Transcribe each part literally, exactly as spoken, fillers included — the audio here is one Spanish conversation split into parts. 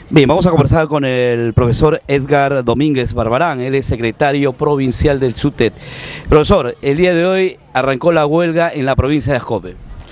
Bien, vamos a conversar con el profesor Edgar Domínguez Barbarán, él es secretario provincial del SUTEP. Profesor, el día de hoy arrancó la huelga en la provincia de Ascope.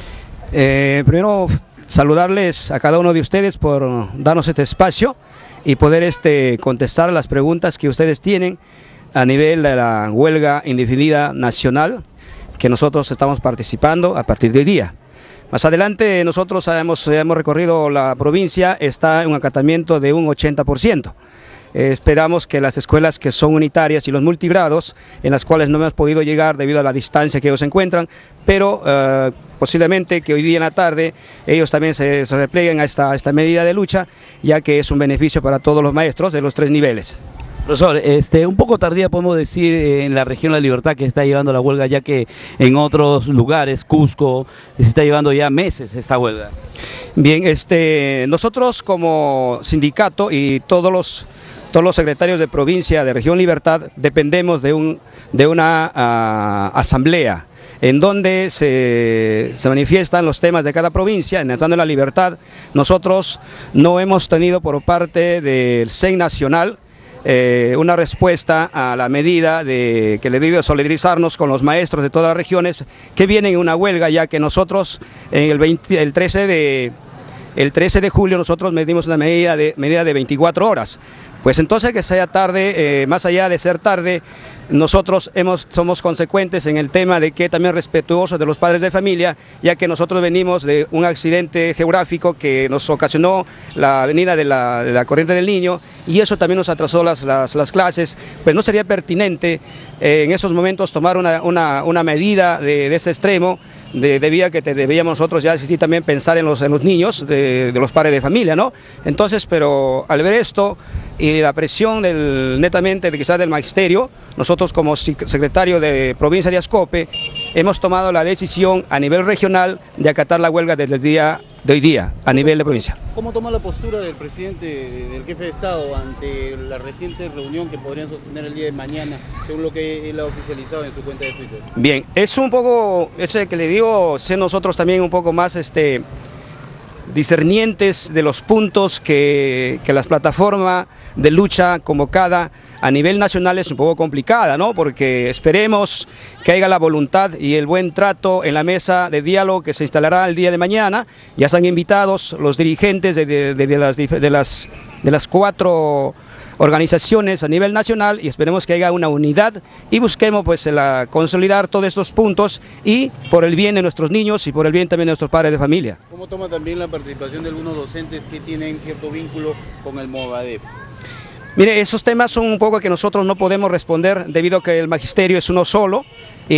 Eh, primero, saludarles a cada uno de ustedes por darnos este espacio y poder este, contestar las preguntas que ustedes tienen a nivel de la huelga indefinida nacional que nosotros estamos participando a partir de hoy día. Más adelante nosotros hemos, hemos recorrido la provincia, está en un acatamiento de un ochenta por ciento. Eh, esperamos que las escuelas que son unitarias y los multigrados, en las cuales no hemos podido llegar debido a la distancia que ellos se encuentran, pero eh, posiblemente que hoy día en la tarde ellos también se, se repleguen a esta, a esta medida de lucha, ya que es un beneficio para todos los maestros de los tres niveles. Profesor, este, un poco tardía podemos decir en la región La Libertad que está llevando la huelga, ya que en otros lugares, Cusco, se está llevando ya meses esta huelga. Bien, este, nosotros como sindicato y todos los, todos los secretarios de provincia de región Libertad dependemos de, un, de una uh, asamblea en donde se, se manifiestan los temas de cada provincia. Entrando en La Libertad, nosotros no hemos tenido por parte del C E N nacional Eh, una respuesta a la medida de que le digo de solidarizarnos con los maestros de todas las regiones que vienen en una huelga, ya que nosotros en el, veinte, el, trece, de, el trece de julio nosotros medimos una medida de, medida de veinticuatro horas. Pues entonces que sea tarde, eh, más allá de ser tarde, nosotros hemos, somos consecuentes en el tema de que también respetuosos de los padres de familia, ya que nosotros venimos de un accidente geográfico que nos ocasionó la venida de la, de la corriente del Niño, y eso también nos atrasó las, las, las clases. Pues no sería pertinente eh, en esos momentos tomar una, una, una medida de, de este extremo, de, debía que te, debíamos nosotros ya sí, también pensar en los, en los niños de, de los padres de familia, ¿no? Entonces, pero al ver esto y la presión del, netamente de quizás del magisterio, nosotros como secretario de provincia de Ascope hemos tomado la decisión a nivel regional de acatar la huelga desde el día de hoy día, a nivel de provincia. ¿Cómo toma la postura del presidente, del jefe de Estado, ante la reciente reunión que podrían sostener el día de mañana, según lo que él ha oficializado en su cuenta de Twitter? Bien, es un poco, ese que le digo, ser nosotros también un poco más este, discernientes de los puntos que, que las plataformas de lucha convocada a nivel nacional es un poco complicada, ¿no? Porque esperemos que haya la voluntad y el buen trato en la mesa de diálogo que se instalará el día de mañana. Ya están invitados los dirigentes de, de, de, de, las, de, las, de las cuatro organizaciones a nivel nacional, y esperemos que haya una unidad y busquemos pues la, consolidar todos estos puntos, y por el bien de nuestros niños y por el bien también de nuestros padres de familia. ¿Cómo toma también la participación de algunos docentes que tienen cierto vínculo con el Movadef? Mire, esos temas son un poco que nosotros no podemos responder debido a que el magisterio es uno solo,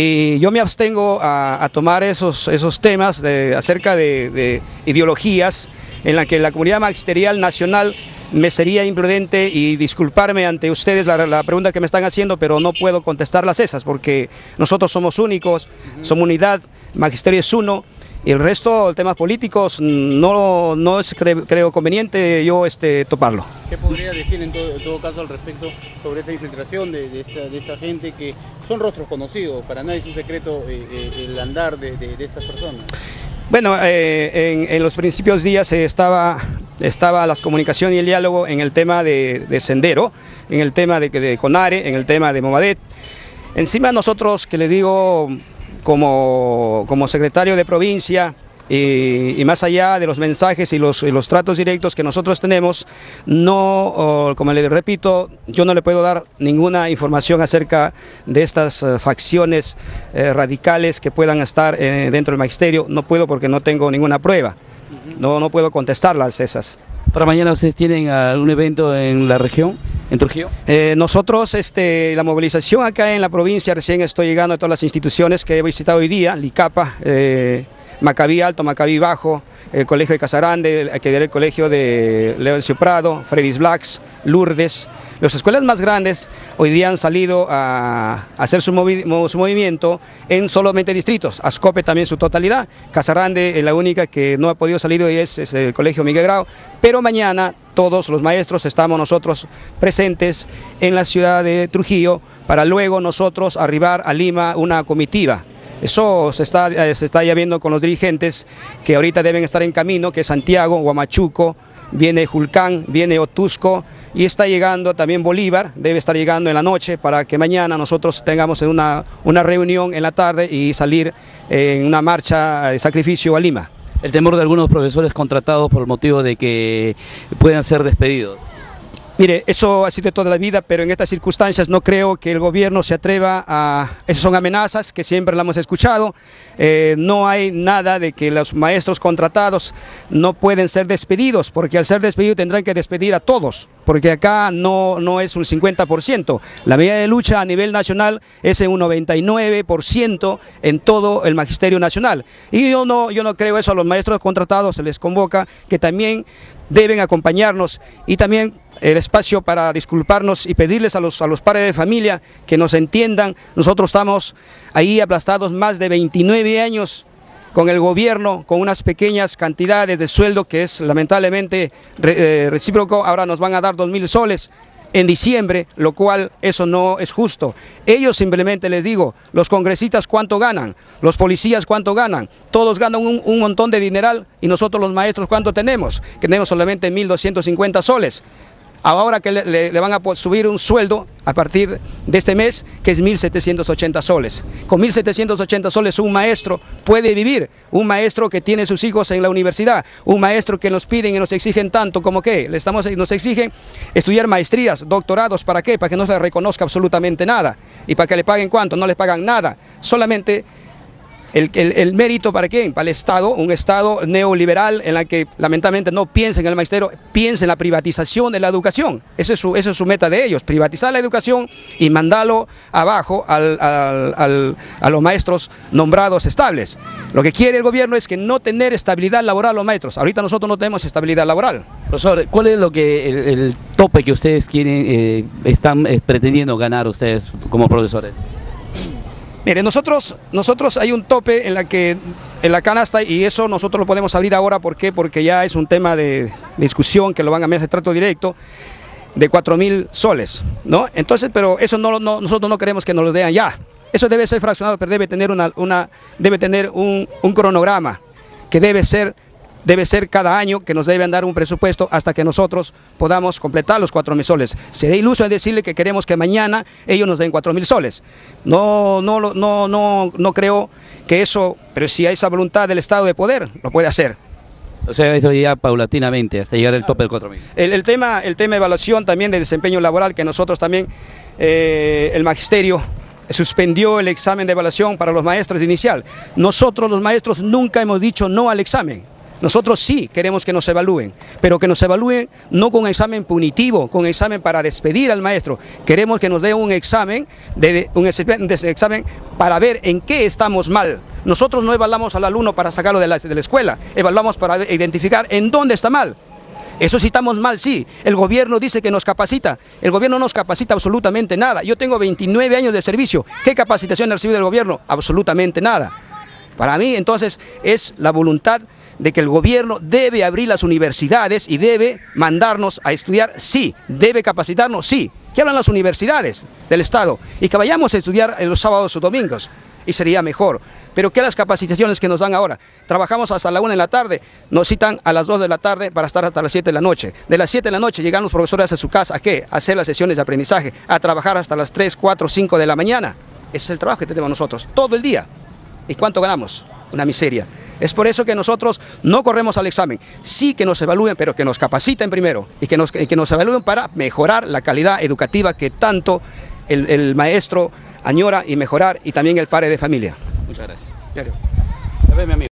y yo me abstengo a, a tomar esos, esos temas de, acerca de, de ideologías en la que la comunidad magisterial nacional me sería imprudente, y disculparme ante ustedes la, la pregunta que me están haciendo, pero no puedo contestarlas esas porque nosotros somos únicos, uh-huh. Somos unidad, magisterio es uno. Y el resto, temas políticos, no, no es cre, creo conveniente yo este, toparlo. ¿Qué podría decir en todo, en todo caso al respecto sobre esa infiltración de, de, esta, de esta gente, que son rostros conocidos, para nadie es un secreto eh, eh, el andar de, de, de estas personas? Bueno, eh, en, en los principios días eh, estaba, estaba la comunicación y el diálogo en el tema de, de Sendero, en el tema de, de CONARE, en el tema de Movadef. Encima nosotros, que le digo, Como, como secretario de provincia, y, y más allá de los mensajes y los, y los tratos directos que nosotros tenemos, no, oh, como le repito, yo no le puedo dar ninguna información acerca de estas uh, facciones eh, radicales que puedan estar eh, dentro del magisterio. No puedo porque no tengo ninguna prueba, no, no puedo contestarlas esas. ¿Para mañana ustedes tienen algún evento en la región, en Trujillo? Eh, nosotros, este, la movilización acá en la provincia, recién estoy llegando a todas las instituciones que he visitado hoy día, Licapa, eh, Macabí Alto, Macabí Bajo, el Colegio de Casarande, el, el Colegio de Leoncio Prado, Freddy's Blacks, Lourdes. Las escuelas más grandes hoy día han salido a, a hacer su, movi su movimiento en solamente distritos, Ascope también su totalidad, Casarande es la única que no ha podido salir hoy, es, es el Colegio Miguel Grau, pero mañana todos los maestros estamos nosotros presentes en la ciudad de Trujillo para luego nosotros arribar a Lima una comitiva. Eso se está, se está ya viendo con los dirigentes que ahorita deben estar en camino, que es Santiago, Huamachuco, viene Julcán, viene Otusco y está llegando también Bolívar, debe estar llegando en la noche para que mañana nosotros tengamos una, una reunión en la tarde y salir en una marcha de sacrificio a Lima. El temor de algunos profesores contratados por el motivo de que puedan ser despedidos. Mire, eso ha sido toda la vida, pero en estas circunstancias no creo que el gobierno se atreva a... Esas son amenazas que siempre la hemos escuchado. Eh, no hay nada de que los maestros contratados no pueden ser despedidos, porque al ser despedidos tendrán que despedir a todos, porque acá no, no es un cincuenta por ciento. La medida de lucha a nivel nacional es en un noventa y nueve por ciento en todo el magisterio nacional. Y yo no, yo no creo eso. A los maestros contratados se les convoca que también deben acompañarnos y también el espacio para disculparnos y pedirles a los, a los padres de familia que nos entiendan. Nosotros estamos ahí aplastados más de veintinueve años con el gobierno, con unas pequeñas cantidades de sueldo que es lamentablemente re, eh, recíproco. Ahora nos van a dar dos mil soles en diciembre, lo cual eso no es justo. Ellos simplemente les digo, los congresistas cuánto ganan, los policías cuánto ganan, todos ganan un, un montón de dineral y nosotros los maestros cuánto tenemos, que tenemos solamente mil doscientos cincuenta soles. Ahora que le, le, le van a subir un sueldo a partir de este mes que es mil setecientos ochenta soles. Con mil setecientos ochenta soles un maestro puede vivir, un maestro que tiene sus hijos en la universidad, un maestro que nos piden y nos exigen tanto como que le estamos, nos exigen estudiar maestrías, doctorados, ¿para qué? Para que no se le reconozca absolutamente nada. ¿Y para que le paguen cuánto? No les pagan nada, solamente... El, el, el mérito ¿para quién? Para el Estado, un Estado neoliberal en la que lamentablemente no piensa en el magisterio, piensa en la privatización de la educación. Esa es su, esa es su meta de ellos, privatizar la educación y mandarlo abajo al, al, al, a los maestros nombrados estables. Lo que quiere el gobierno es que no tener estabilidad laboral los maestros. Ahorita nosotros no tenemos estabilidad laboral. Profesor, ¿cuál es lo que el, el tope que ustedes quieren, eh, están eh, pretendiendo ganar ustedes como profesores? Mire, nosotros, nosotros hay un tope en la que en la canasta y eso nosotros lo podemos abrir ahora. ¿Por qué? Porque ya es un tema de discusión que lo van a ver de trato directo de cuatro mil soles, ¿no? Entonces, pero eso no, no, nosotros no queremos que nos lo den ya. Eso debe ser fraccionado, pero debe tener, una, una, debe tener un, un cronograma que debe ser... Debe ser cada año que nos deben dar un presupuesto hasta que nosotros podamos completar los cuatro mil soles. Sería iluso en decirle que queremos que mañana ellos nos den cuatro mil soles. No, no, no, no, no creo que eso, pero si hay esa voluntad del Estado de poder, lo puede hacer. O sea, esto ya paulatinamente, hasta llegar al tope del cuatro mil. El, el, tema, el tema de evaluación también de desempeño laboral, que nosotros también, eh, el magisterio, suspendió el examen de evaluación para los maestros inicial. Nosotros los maestros nunca hemos dicho no al examen. Nosotros sí queremos que nos evalúen, pero que nos evalúen no con examen punitivo, con examen para despedir al maestro. Queremos que nos den un examen, de, un examen para ver en qué estamos mal. Nosotros no evaluamos al alumno para sacarlo de la, de la escuela, evaluamos para identificar en dónde está mal. Eso sí estamos mal, sí. El gobierno dice que nos capacita. El gobierno no nos capacita absolutamente nada. Yo tengo veintinueve años de servicio. ¿Qué capacitación he recibido del gobierno? Absolutamente nada. Para mí, entonces, es la voluntad de que el gobierno debe abrir las universidades y debe mandarnos a estudiar, sí, debe capacitarnos, sí, que hablan las universidades del Estado y que vayamos a estudiar en los sábados o domingos y sería mejor, pero que las capacitaciones que nos dan ahora, trabajamos hasta la una de la tarde, nos citan a las dos de la tarde para estar hasta las siete de la noche, de las siete de la noche llegan los profesores a su casa, ¿a qué? A hacer las sesiones de aprendizaje, a trabajar hasta las tres, cuatro, cinco de la mañana, ese es el trabajo que tenemos nosotros, todo el día. ¿Y cuánto ganamos? Una miseria. Es por eso que nosotros no corremos al examen, sí que nos evalúen, pero que nos capaciten primero y que nos, que nos evalúen para mejorar la calidad educativa que tanto el, el maestro añora y mejorar y también el padre de familia. Muchas gracias. Claro. A ver, mi amigo.